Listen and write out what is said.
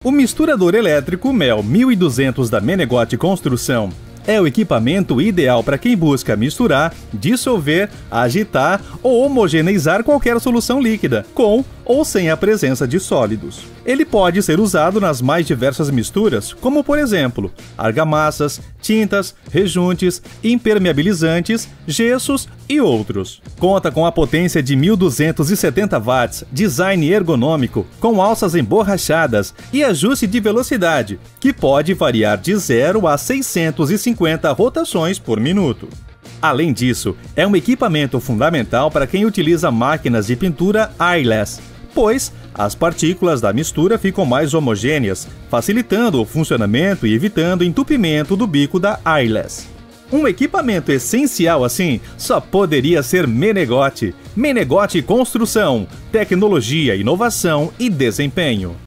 O misturador elétrico MEL 1200 da Menegote Construção é o equipamento ideal para quem busca misturar, dissolver, agitar ou homogeneizar qualquer solução líquida, com ou sem a presença de sólidos. Ele pode ser usado nas mais diversas misturas, como por exemplo, argamassas, tintas, rejuntes, impermeabilizantes, gessos e outros. Conta com a potência de 1270 watts, design ergonômico, com alças emborrachadas e ajuste de velocidade, que pode variar de 0 a 650 rotações por minuto. Além disso, é um equipamento fundamental para quem utiliza máquinas de pintura eyeless, pois as partículas da mistura ficam mais homogêneas, facilitando o funcionamento e evitando entupimento do bico da eyeless. Um equipamento essencial assim só poderia ser Menegote. Menegote Construção, tecnologia, inovação e desempenho.